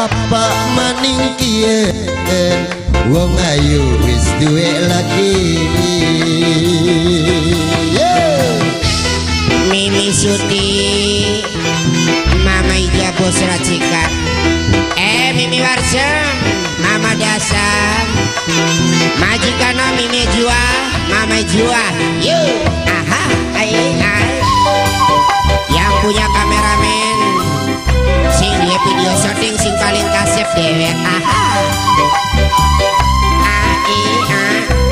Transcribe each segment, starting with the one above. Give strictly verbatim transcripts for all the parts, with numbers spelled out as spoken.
apa maningkieun wong ayu wis duwe laki. Mimi Suti Mama Ija bos racikan. Eh Mimi Warsem Mama Dasam majikan Mimi Jua Mama Jua yuk aha ay ay yang punya kameramen sing dia video shooting sing paling kasep dewek aha ai a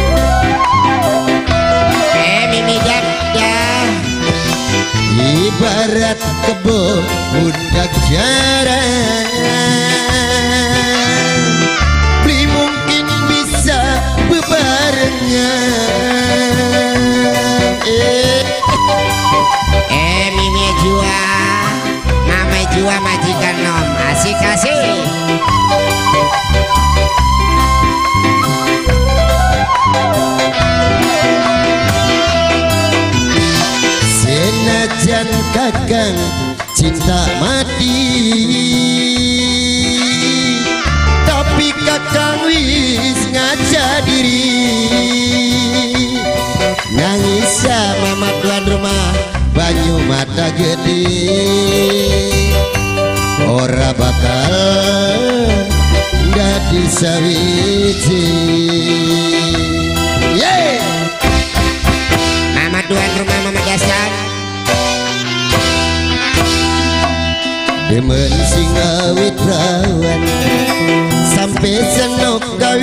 eh Mimi Dada ibarat kebo budak jarang beli mungkin bisa bebarengan. eh eh Mimi Jua Mama Jua majikan nom asik asik. Senajan kakang cinta mati, tapi kakang wis ngaca diri. Nangis mama tuan rumah banyu mata gede, ora bakal dadi sawiji. Yeah. Mama tuan rumah Mama Dasan demen sing awit rawan sampai senok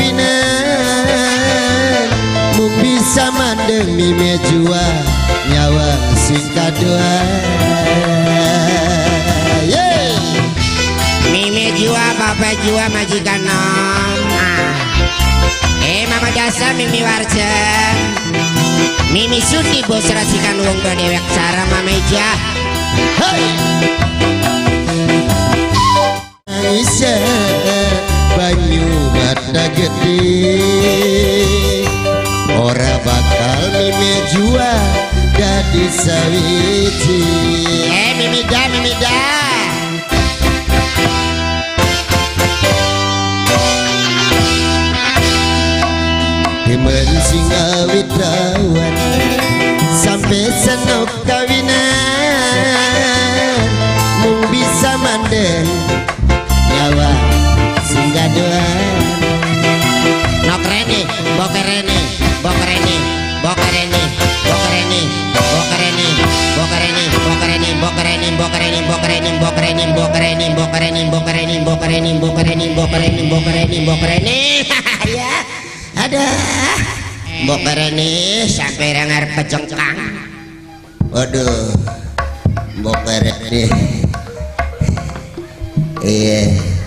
kawinan mung bisa mandeng Mimi Jua nyawa sing kadua. Yeah. Mimi Jua Papa Jua majikan nom ah. Eh Mama Dasan Mimi Warjem Mimi Suti bos racikan wong tua dewek cara Mama Ija. Hey. Nangisnya banyu mata gede, ora bakal Mimi Jua dadi sawiji. Eh Mimi Da Mimi Da demen sing awit rawan sampai senok kawinan mung bisa mandeng nyawa sing gaduhan. Nokreni Bokereni Bokereni Bokereni Bokereni Bokereni Bokereni Bokereni Bokereni Bokereni Bokereni Bokereni Bokereni Bokereni Bokereni Bokereni Bokereni Bokereni Bokereni Bokereni ya ada Bokereni sampai rengar pejengkang. Waduh Bokereni iya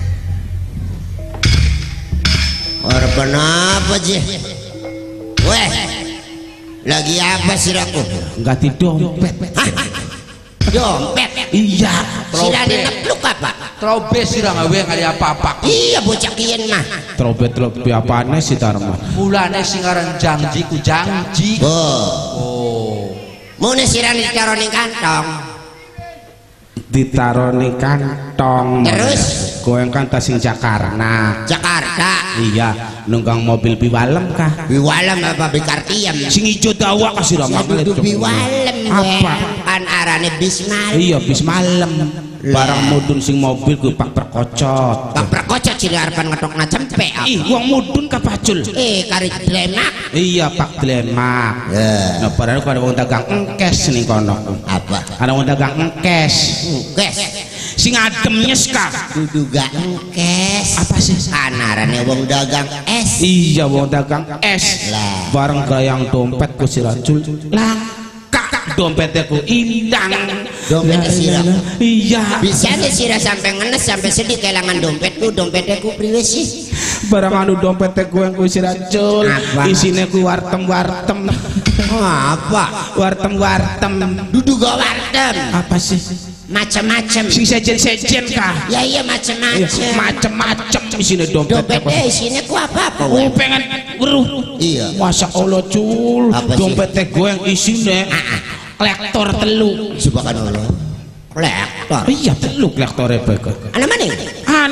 korban apa sih? Weh lagi apa sih aku? Ganti dompet. Hah? Dompet? Iya Sirane nepluk apa? trobe sirang awe kali apa-apa. Iya bocah kiyen mah. Trobe-trobe apane sih Tarma? Mulane sing aran janji ku janji. Oh. Oh. Mune sirane ditaro ning kantong. Ditaro ning kantong. Terus goeng kan tas sing Jakarta. Jakarta. Iya, nunggang mobil piwalem kah? Piwalem apa bikartiem? Sing ijo dawa ka sira Ya dudu piwalem. Apa? Kan arane bis malem. Iya, bis malem. Barang mudun sing mobil ku pak perkocot. Pak perkocot ciri arepan ngetokna cempek. Ih, wong mudun ka pacul. Eh, kari dremak. Iya, Pak Dlemak. Ya. Nah, padahal ada wong dagang engkes ning kono. Apa? Ada wong dagang engkes. Engkes. Sing adem nyes ka. Dudu gak engkes. Apa sih? Anarane wong dagang es. Iya, wong dagang es. Lah. Bareng gayang dompet ku si Racul. Langka dompetnya ku ilang. Dompetnya sirah. Iya. Bisa deh sirah sampai ngenes sampai sedih kehilangan dompetku. Dompetnya ku priwe sih. Barang anu dompetnya ku yang ku si Racul. Apa? Isinya ku wartem-wartem. Oh, apa? Wartem-wartem. Dudu gak wartem. Apa sih? Macem-macem. Sing sejen-sejen kah? Ya iya macem-macem. Macem-macem isinya dompet. Dompetnya isinya ku apa-apa. Oh, pengen weruh. Iya. Masya Allah Cul. Apa sih? Dompetnya gue yang isinya klektor telu. Subhanallah. Kolektor. Iya telu klektornya bagus. Anak mana? Anak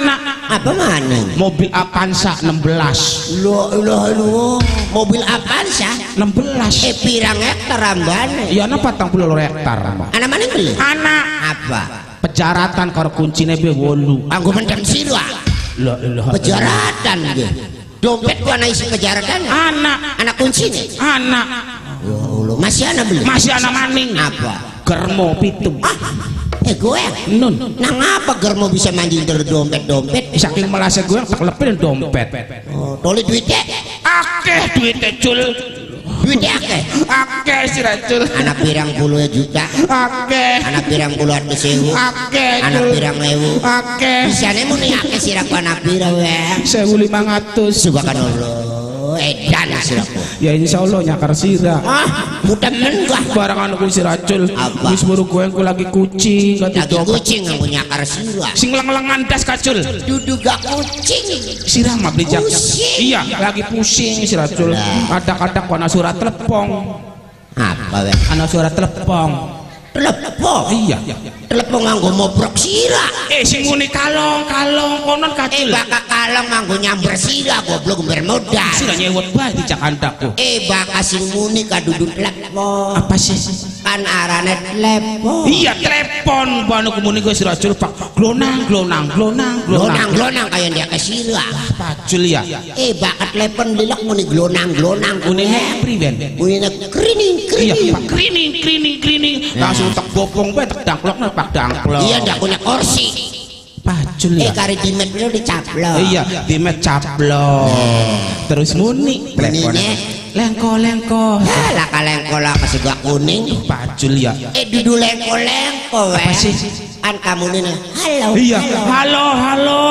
Apa mana? Mobil Avanza enam belas. Lo lo lo mobil Avanza enam belas. eh pirang hektar ambane. Iya, ana patang puluh hektar, Mbak. Anak mana beli? Anak Apa? pejaratan karo kuncine be wolu. Anggo mendem sira. La ilaha. Pejaratan nggih. Dompet gua ana isi pejaratan. Anak, Anak kunci nih. anak. Ya Allah, masih ana beli? Masih anak maning. Apa? Germo pitu. Ah, eh gue Nun. nang apa germo bisa manjing dari dompet-dompet? Saking melase gue tak lepin dompet. Oh, toli duitnya. Akeh duitnya cul. Duitnya akeh. Akeh si Racul. Anak pirang puluh juta. Akeh. Anak pirang puluh atus sewu. Akeh. Anak pirang ewu. Akeh. Bisa nemu nih akeh siraku anak pirang we. Sewu lima ratus. Subhanallah. Edan siraku. Ya insya Allah nyakar sirah. Ah, mudah menggah. Barang anakku si Racul. Apa? Wis baru gue aku lagi kucing. Lagi kucing yang punya nyakar sirah. Sing leng-lengan das kacul. Duduk gak kucing. Sirah mah beli jak. Pusing. Iya, lagi pusing si Racul. Kadang-kadang kok ana surat telepon. Apa we? Ana surat telepon. Telepon. Iya. Telepon nganggo mobrok sirah. Eh sing ngene kalong, kalong konon Eh kacul. bakal kalong nganggo nyamber sirah goblok bermodal. Sirah nyewot bae di Jakartaku. Eh bakal sing muni kaduduk telepon. Apa sih? Kan arane telepon. Iya, telepon. Banu kumuni gue si Racul Pak. Glonang, glonang, glonang, glonang. Glonang-glonang kayak dia ke sirah. Pacul ya. Eh bakal telepon lilak muni glonang-glonang Kuningnya priben. muni nak krining Iya, krining. Pak. Krining, krining, krining. Langsung tak bopong bae tak dangklok nang pak dangklok. Iya ndak punya kursi. Pacul Eh ya. kari dimet dulu dicaplok. Iya, dimet caplok. Terus muni Bunyinya lengko-lengko. lah kalengkola kesegak kuning. Pacul ya. Eh dudu lengko-lengko we. Apa sih? Kan kamu nih halo. Iya, halo, halo.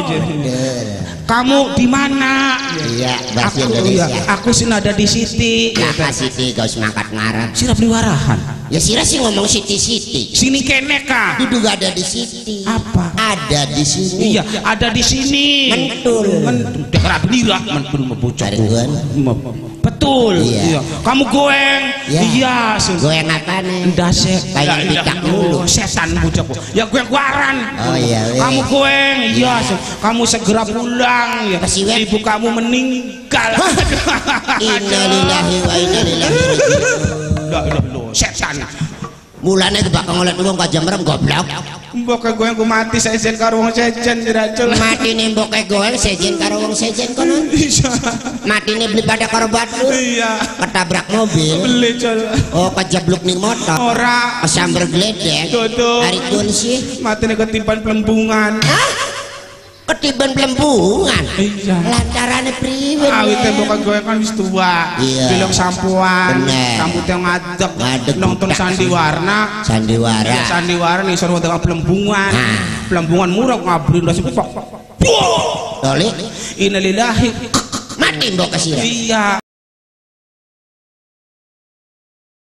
Kamu di mana? Iya, bahasa Aku, Indonesia. iya, aku sih ada di Siti. Lah kasih tiga semangkat ngarap. Sirah beli warahan. Ya sira sih ngomong siti-siti. Sini kene kah? Dudu gak ada di siti. Apa? Ada di sini. Iya, ada di sini. Mentul. Mentul. Daerah benira, mentul membocok. Karingguan. Betul. Iya. Iya. Kamu goeng. Iya. Iya. sus- Goyang apa nih? Ndasek Kayak picak dulu. setan bocok. Ya goeng waran. Oh, iya, iya. Kamu goeng. Iya. sus- Kamu segera pulang ya. Kasih web. Ibu kamu meninggal. Innalillahi wa inna ilaihi raji'un. Lah, lah, lah, setan. Mulane kebakang oleh wong ka jemrem goblok. Mbok goeng ku mati sejen karo wong sejen diracul. Mati nih mboke goeng sejen karo wong sejen kono. Iya. Mati nih beli pada karo batu. Iya. Ketabrak mobil. Beli col. Oh kejeblok ning motor. Ora. Kesamber gledek. Dodo. Hari kun sih. Mati nih ketiban pelembungan. Hah? Ketiban pelembungan. Iya. Lantarane priwe? Awit tembok gue kan wis tua. Iya. Bilong sampuan. Bener. Rambutnya ngadeg. Ngadeg, Nonton budak. sandiwarna. Sandiwara. Iya, sandiwara nih suruh dengan pelembungan. Ah. Pelembungan murah ngabrin udah sepuk. Toli. Innalillahi. Mati mbok kesira. Iya.